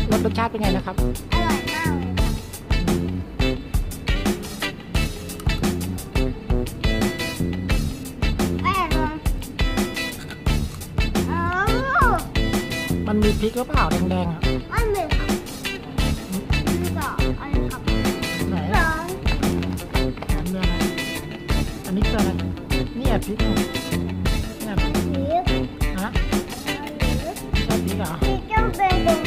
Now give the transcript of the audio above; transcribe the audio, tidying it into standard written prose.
รสชาติเป็นไงนะครับอร่อยมากเลยค่ะแม่ลองอ๋อมันมีพริกหรือเปล่าแดงๆอ่ะไม่เหมือนค่ะนี่ก็อันนี้ครับไหนสองอันนี้อะไรอันนี้คืออะไรนี่พริกเนี่ยสีฮะสีไม่ใช่พริกเหรอสีจะเป็นตรง